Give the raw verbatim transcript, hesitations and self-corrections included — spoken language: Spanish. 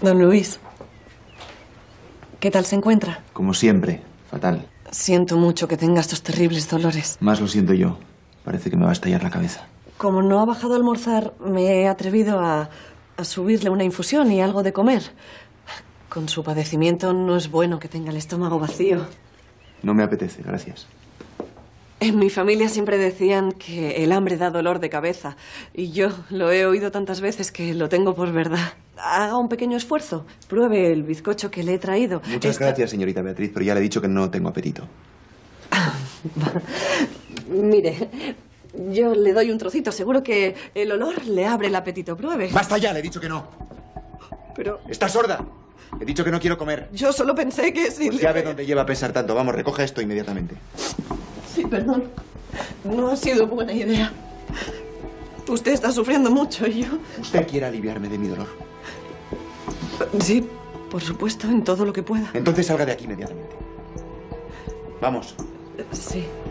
Don Luis, ¿qué tal se encuentra? Como siempre, fatal. Siento mucho que tenga estos terribles dolores. Más lo siento yo. Parece que me va a estallar la cabeza. Como no ha bajado a almorzar, me he atrevido a, a subirle una infusión y algo de comer. Con su padecimiento no es bueno que tenga el estómago vacío. No me apetece, gracias. En mi familia siempre decían que el hambre da dolor de cabeza. Y yo lo he oído tantas veces que lo tengo por verdad. Haga un pequeño esfuerzo. Pruebe el bizcocho que le he traído. Muchas Esta... gracias, señorita Beatriz, pero ya le he dicho que no tengo apetito. Mire, yo le doy un trocito. Seguro que el olor le abre el apetito. Pruebe. ¡Basta ya! Le he dicho que no. Pero... ¿Estás sorda? He dicho que no quiero comer. Yo solo pensé que si... Pues ya ve dónde lleva a pesar tanto. Vamos, recoge esto inmediatamente. Sí, perdón. No ha sido buena idea. Usted está sufriendo mucho y yo... ¿Usted quiere aliviarme de mi dolor? Sí, por supuesto, en todo lo que pueda. Entonces salga de aquí inmediatamente. Vamos. Sí.